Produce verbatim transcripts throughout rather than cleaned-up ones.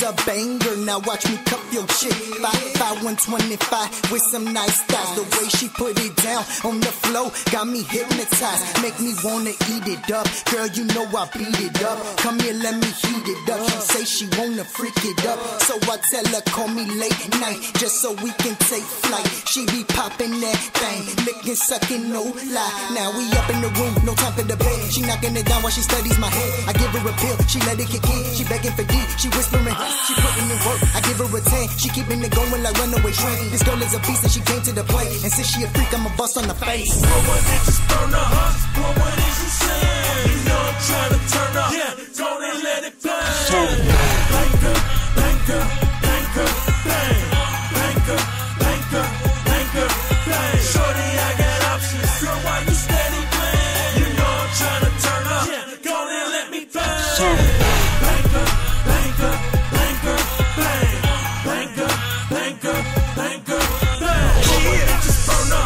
a banger. Now watch me cup your chick. Five, five, one twenty-five with some nice styles. The way she put it down on the floor got me hypnotized. Make me wanna eat it up. Girl, you know I beat it up. Come here, let me heat it up. She say she wanna freak it up. So I tell her, call me late night, just so we can take flight. She be popping that thing, licking, sucking, no lie. Now we up in the room, no time for debate. She knocking it down while she studies my head. I give her a pill, she let it kick in. She begging for D, she whispering, she putting in work. I give her a ten, she keeping it going like runaway train. This girl is a beast and she came to the play. And since she a freak, I'm a bust on the face. Boy, what did you burn up? Boy, what is you saying? You know I'm trying to turn up. Yeah, don't and let it play. Banker, banker, banker, bang. Banker, banker, banker, bang. Shorty, I got options. Girl, why you steady playing? You know I'm trying to turn up. Yeah, go and let me bang. Banker, banker, banker, bang. Banker, banker, banker, bang. Boy, what did you burn up?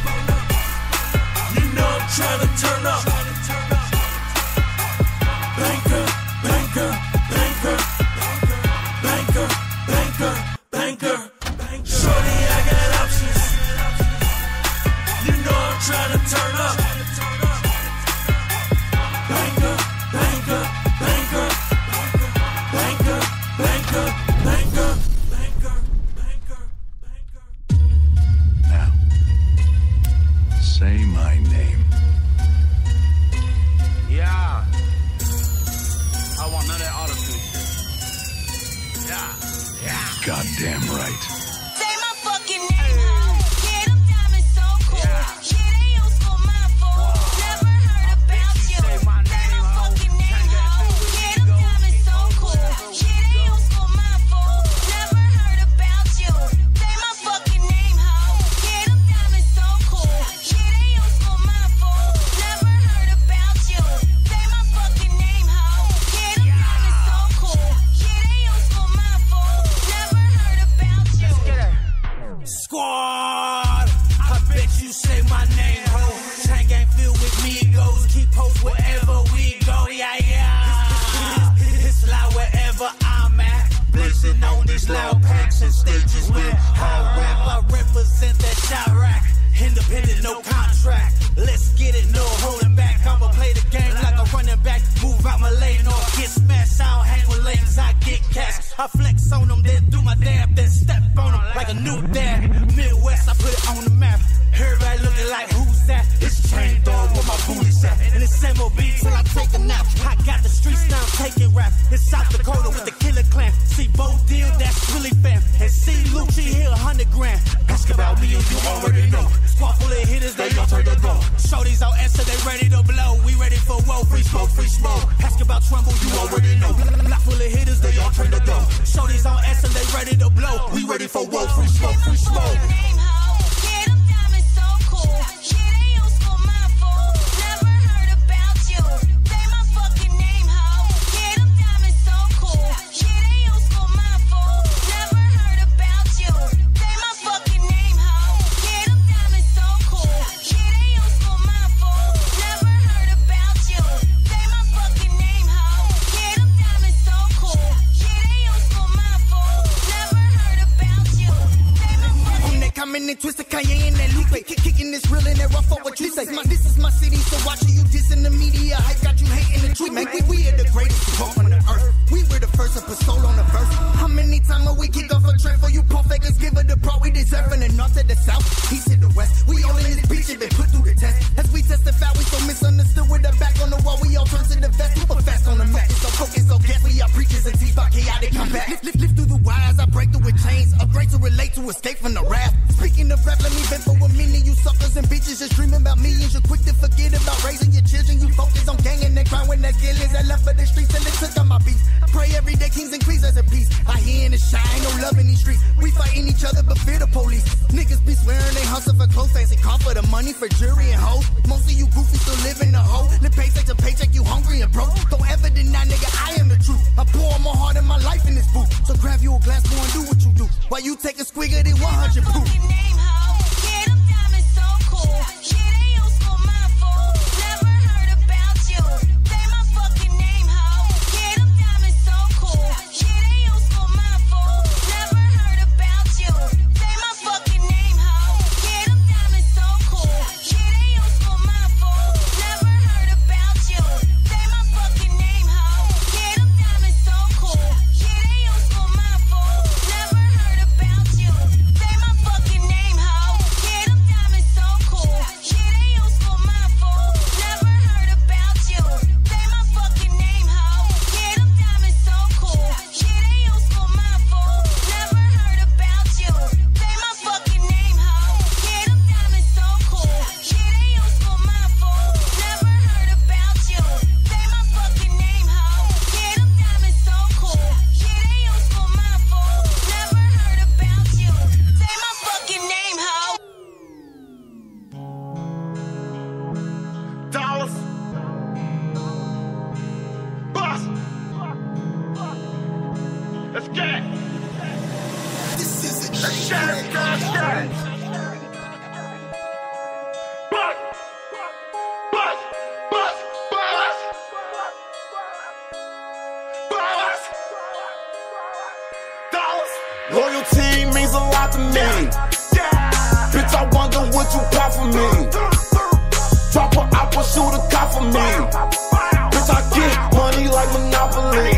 You know I'm trying to turn up. Banker, banker, banker, banker, banker, banker, banker. Shorty, I got options. You know I'm trying to turn up. Banker, banker, banker, banker, banker, banker, banker, banker, banker. Now, say my name. Yeah. I want none of that auto-tune shit. Yeah. Yeah. Goddamn right. Say my fucking name, ho. Yeah, them diamonds so cool. Yeah, they used for my phone. Never heard about you. Say my fucking name, ho. Yeah, them diamonds so cool. Yeah, they used for my phone. Never heard about you. Say my fucking name, ho. Yeah, them diamonds so cool. Yeah, they used for my phone. Never heard about you. Say my fucking name, ho. Yeah, them diamonds so cool. Yeah, they used for my phone. Never heard about you. Squad, I bet you say my name, ho. Tank ain't filled with Migos, keep posts wherever we go, yeah, yeah. It's loud wherever I'm at, blazing on these loud packs and stages with high rap. I represent that shot rack, independent, no contract. Let's get it, no holding back. I'ma play the game like a running back, move out my lane or get smashed. I don't hang with lanes, I get cash. I flex on them, then do my dab, then step on them like a new dad. Midwest, I put it on the map. Everybody looking like who's that? It's Chain Dog where my booty's at. And it's M O B till I take a nap. I got the streets now taking rap. It's South Dakota with the Killer Clan. See Bo Deal, that's really fam. And see Lucci here, a hundred grand. Ask about me and you already know. Squad full of hitters, they all turn to go. Shorties all answer, they ready to blow. We ready for whoa, free smoke, free smoke. Ask about Trumbull, you already know. Block full of hitters, they all turn to go. Shorties all answer, they ready to blow. We ready for whoa, free smoke, free smoke. Twisted Kanye and that Lupe, kicking this real and that rough for what you say. My, this is my city, so watching you diss in the media. Hype got you hating the tweet, man. We, we are the greatest punk on the earth. We were the first to put soul on the verse. How many times will we kick off a trend for you punk fakers? Give it the pro we deserve from the north to the south, east to the west. We all in this beach and been put through the test. As we testify, we so misunderstood with the back on the wall. We all turn to the vest, super fast on the mat. It's so focused, so gas. We are preachers and teach about chaotic combat. Lift, lift, lift through the wires, I break through with chains. Upgrade to relate to escape from the wrath. Speaking of rap, let me vent for a minute. You suckers and bitches just dreaming about millions. You're quick to forget about raising your children. You focus on gang and that crime when that killings that left for the streets and they took on my beats. Pray every day kings and queens as a peace. I hear in the shine, no love in these streets. We fighting each other but fear the police. Niggas be swearing they hustle for clothes, fancy car for the money for jury and hoes. Most of you goofies still live in the hole. Live paycheck to paycheck, you hungry and broke. Don't ever deny, nigga, I am the truth. I pour more heart in my life in this booth. So grab you a glass, go and do what you do. While you take a squig of it one hundred proof. Say my fucking name, ho. Yeah, them diamonds so cool. Yeah, they used for Loyalty means a lot to me. Bitch, I wonder what you got for me. Drop her out, but shoot a cop for me. Bitch, I get money like Monopoly.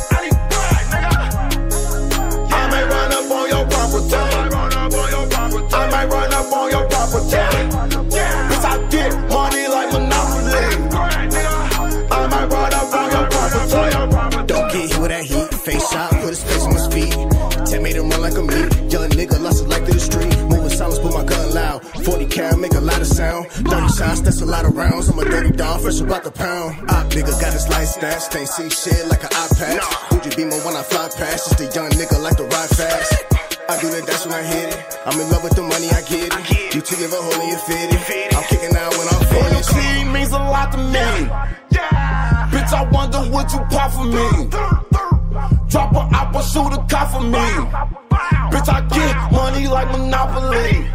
I may run up on your property. I might run up on your property. Bitch, I get money like Monopoly. I might run up on your property. Don't get hit with that heat. Face shot, put a space on his feet. Ten made him run like a meat. Young nigga lost it like to the street. Moving silence, put my gun loud. forty carat, make a lot of sound. thirty shots, that's a lot of rounds. I'm a dirty dog, fresh about the pound. Op nigga got his light snatched. Can't see shit like an iPad. Who'd you be more when I fly past? Just a young nigga like to ride fast. I do that, that's when I hit it. I'm in love with the money, I get it. You two give a hole and you fit it. I'm kicking out when I'm finished. Loyalty means a lot to me. Bitch, I wonder what you pop for me. Drop her out, but shoot a cop for me. Bitch, I get money like Monopoly.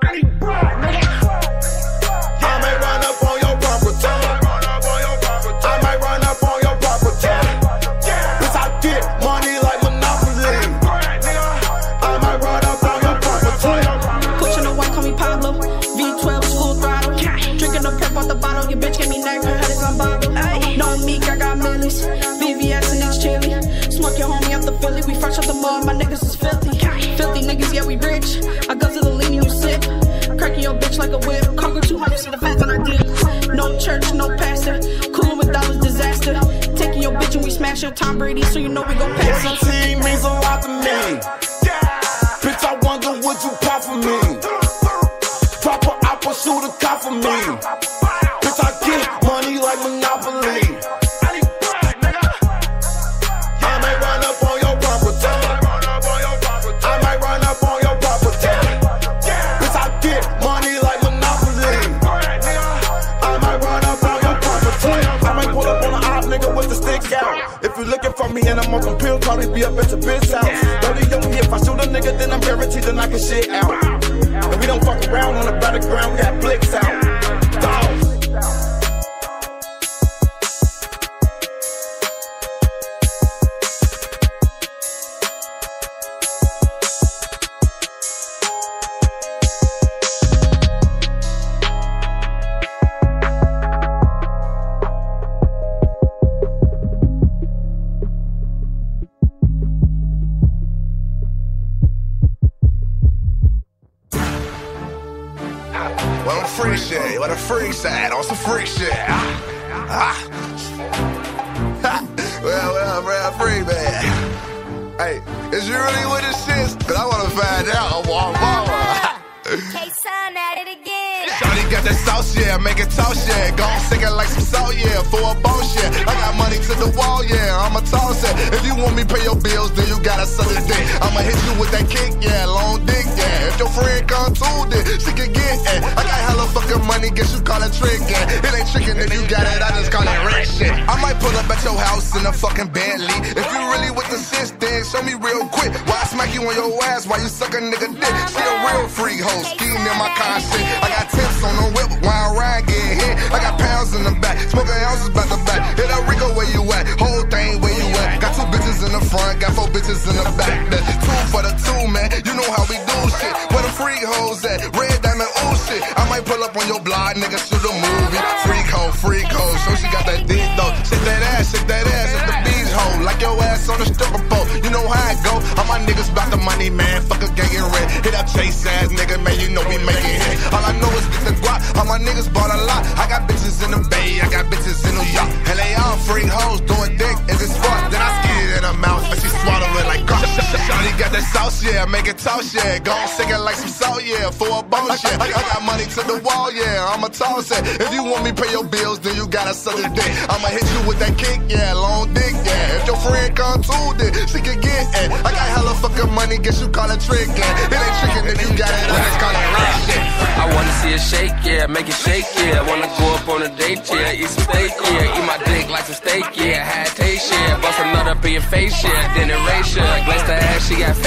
I may run up on your property. I might run up on your property. Bitch, I get money like Monopoly. I might run up on your property. Coach in the white, call me Pablo. V twelve, full throttle. Drinking the pep out the bottle. Your bitch gave me neck, her head is on bottle. No meek, I got millies. V V S and it's chilly. Smoke your homie up the Philly. We fresh off the mud, my niggas is filthy. Filthy niggas, yeah, we rich. I go to the lean, you sip. Cracking your bitch like a whip. Conquer two hundred to the fence on I dip. No church, no pastor. Coolin' with dollars, disaster. Taking your bitch and we smash your Tom Brady, so you know we gon' pass her. Loyalty means a lot to me. Bitch, I wonder what you pop for me. Drop her out, but shoot a cop for me. Bitch, I get money like Monopoly. I may run up on your property. I might run up on your property. Bitch, I get money like Monopoly. I might run up on your property. I might pull up on an op nigga with the stick out. If you looking for me and I'm on some pills, probably be up at your bitch house. Dirty on me, if I shoot a nigga, then I'm guaranteed to knock his shit out. And we don't fuck around on the battleground, we got blicks out. Dogs. Well, I'm free shit. What a free side on some free shit. Ah. Ah. well, well, real free, man. Hey, is you really with this shit? Cause I wanna find out. Wah, wah, wah. K-Sun at it again. Shawty got that sauce, yeah, make it toast, yeah. Gon' sing it like some salt, yeah, for a boss, yeah. I got money to the wall, yeah, I'ma toss it. If you want me pay your bills, then you gotta suck a dick. I'ma hit you with that kick, yeah, long dick, yeah. If your friend come too, then she can get it. I got hella fucking money, guess you call it trick, yeah. It ain't trickin' if you got it, I just call it rich shit. I might pull up at your house in a fucking Bentley. If you really with the shit, then show me real quick. Why I smack you on your ass while you suck a nigga dick? She a real freak hoe, skiing in my conscience. I got tips on the whip while I ride, get hit. I got pounds in the back, smoking ounces back to back. Hit that Rico where you at, whole thing where you at. Got two bitches in the front, got four bitches in the back. That's two for the two, man. You know how we do shit. Where the freak hoes at? Red diamond, ooh shit. I might pull up on your block, nigga, shoot a movie. Freak hoe, freak hoe. So she got that dick though. Shake that ass, shake that ass. It's the beach hoe. Like your ass on the stripper pole. You know how it go. All my niggas bout the money, man. Fuck a gang and red. Hit up chase ass, nigga, man. You know we make it hit. All I know is get the guap. All my niggas bought a lot. I got bitches in the Bay. I got bitches in New York. And they all freak hoes doing dick. Is it sport? Then I skeet it in her mouth. And she swallow it like God. Shawty got that sauce, yeah. Make it toast, yeah. Gon' sing it like some salt, yeah. For a bullshit. I got money to the wall, yeah. I'ma toss it. If you want me pay your bills, then you gotta suck a dick. I'ma hit you with that kick, yeah. Long dick, yeah. If your friend come too, then she can get it. I got hella fucking money, guess you call it trick, yeah. It ain't trickin' if you got it, I just call it rap shit. I wanna see it shake, yeah. Make it shake, yeah. Wanna go up on a date, yeah. Eat some steak, yeah. Eat my dick like some steak, yeah. Had taste, yeah. Bust a nut up in your face, yeah. Then erase, yeah. Glaze the ass, she got face.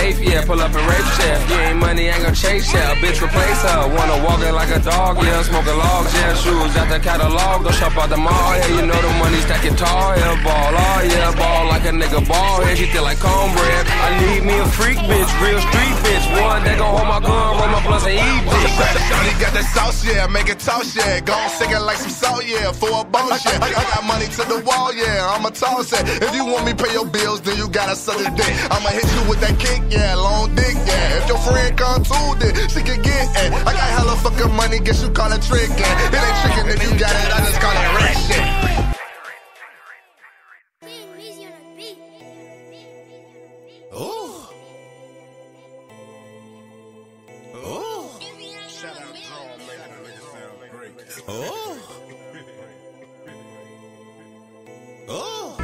safe, yeah. Pull up and rape chef. You ain't money, ain't gon' chase ya. A bitch replace her. Wanna walk it like a dog, yeah. Smoking logs, yeah. Shoes out the catalog. Go shop out the mall, yeah. You know the money stacking tall, yeah. Ball, oh yeah. Ball like a nigga ball, yeah. She feel like cornbread. I need me a freak bitch, real street bitch. One that gon' hold my gun, roll my blunts and eat bitch. Shawty got that sauce, yeah. Make it toss, yeah. Go on, sing it like some salt, yeah. For a bullshit. I, I got money to the wall, yeah. I'ma toss it. If you want me pay your bills, then you gotta suck a dick. I'ma hit you with that kick, yeah. Long dick, yeah. If your friend come too, then she can get it. I got hella fucking money, guess you call it trick, yeah. It ain't trickin' if you got it, I just call it rat shit. Ooh. Ooh. Shout out Draw, making a nigga sound great. Ooh. Ooh.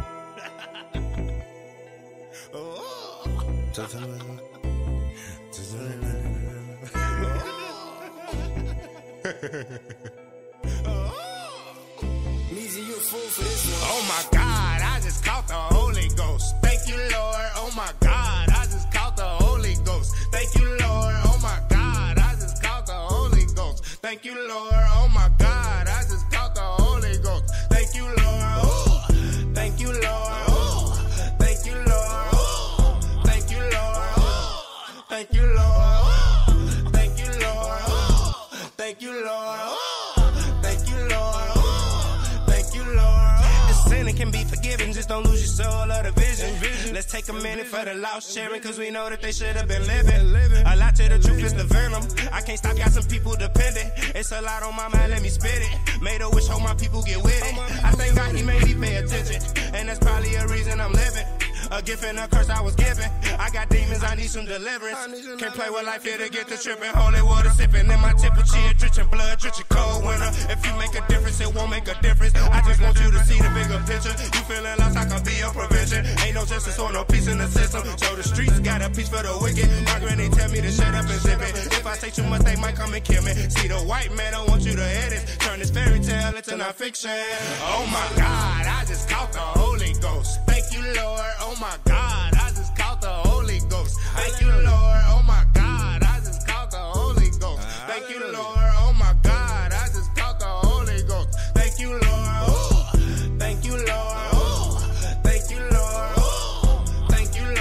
Oh my God, I just caught the Holy Ghost. Thank you, Lord. Oh my God, I just caught the Holy Ghost. Thank you, Lord. Oh my God, I just caught the Holy Ghost. Thank you, Lord. Oh my God, I just caught the Holy Ghost. Thank you, Lord. Oh, thank you, Lord. Oh, thank you, Lord. Oh, thank you, Lord. Oh, thank you, Lord. Oh, thank you, Lord. Oh, thank you, Lord. Oh, thank you, Lord. Oh, thank you, Lord. The sinner can be forgiven, just don't lose your soul or the vision. Let's take a minute for the lost sharing, cause we know that they should have been living. A lot to the truth is the venom. I can't stop, got some people dependent. It's a lot on my mind, let me spit it. Made a wish, hope my people get with it. I thank God he made me pay attention, and that's probably a reason I'm living. A gift and a curse I was given. I got demons, I need some deliverance. Can't play with life here to get to tripping. Holy water sipping in my temperature, drenching blood, drenching cold winter. If you make a difference, it won't make a difference. I just want you to see the bigger picture. You feeling lost, I can be your prevention. Ain't no justice or no peace in the system. So the streets got a piece for the wicked. My granny tell me to shut up and zip it. If I say too much, they might come and kill me. See, the white man don't want you to hear this. Turn this fairy tale into non-fiction. Oh my God, I just caught the Holy Ghost. Thank you, Lord. Oh my God, I just caught the Holy Ghost. Thank you, Lord. Oh my God, I just caught the Holy Ghost. Thank you, Lord. Oh my God, I just caught the Holy Ghost. Thank you, Lord. Oh, thank you, Lord. Oh, thank you, Lord. Oh, thank you, Lord.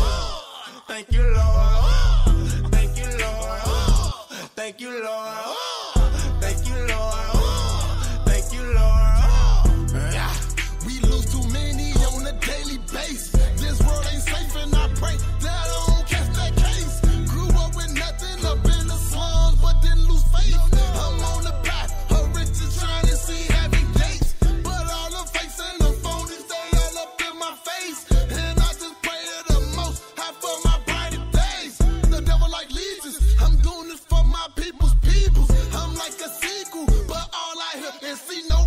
Oh, thank you, Lord. Oh, thank you, Lord. Oh, thank you, Lord. Oh, thank you, Lord. Oh, thank you, Lord. Yeah, we lose too many on a daily basis. This world ain't safe, and I pray that I don't catch that case. Grew up with nothing up in the slums, but didn't lose faith. I'm on the path of riches, trying to see heavy gates. But all the fakes and the phonies, they all up in my face. And I just pray to the most high for my brighter days. The devil like legions, I'm doing this for my people's peoples. I'm like a sequel, but all I hear is see no